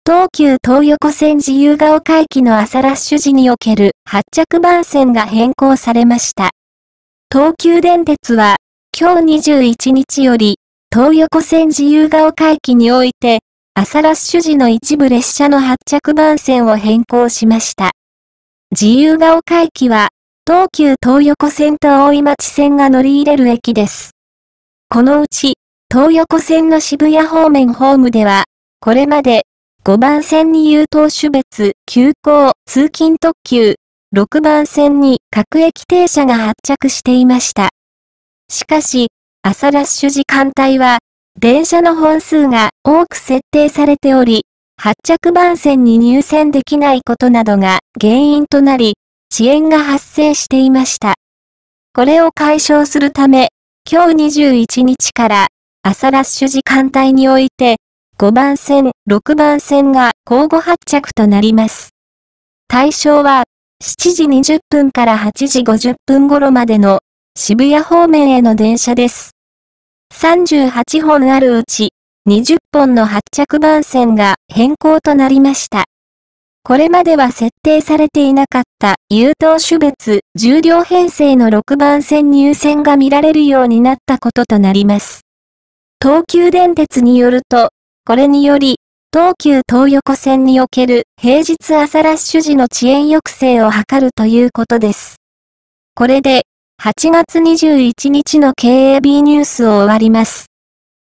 東急東横線自由が丘駅の朝ラッシュ時における発着番線が変更されました。東急電鉄は、今日21日より、東横線自由が丘駅において、朝ラッシュ時の一部列車の発着番線を変更しました。自由が丘駅は、東急東横線と大井町線が乗り入れる駅です。このうち、東横線の渋谷方面ホームでは、これまで、5番線に優等種別、急行、通勤特急、6番線に各駅停車が発着していました。しかし、朝ラッシュ時間帯は、電車の本数が多く設定されており、発着番線に入線できないことなどが原因となり、遅延が発生していました。これを解消するため、今日21日から、朝ラッシュ時間帯において、5番線、6番線が交互発着となります。対象は、7時20分から8時50分頃までの渋谷方面への電車です。38本あるうち、20本の発着番線が変更となりました。これまでは設定されていなかった優等種別10両編成の6番線入線が見られるようになったこととなります。東急電鉄によると、これにより、東急東横線における平日朝ラッシュ時の遅延抑制を図るということです。これで、8月21日の KAB ニュースを終わります。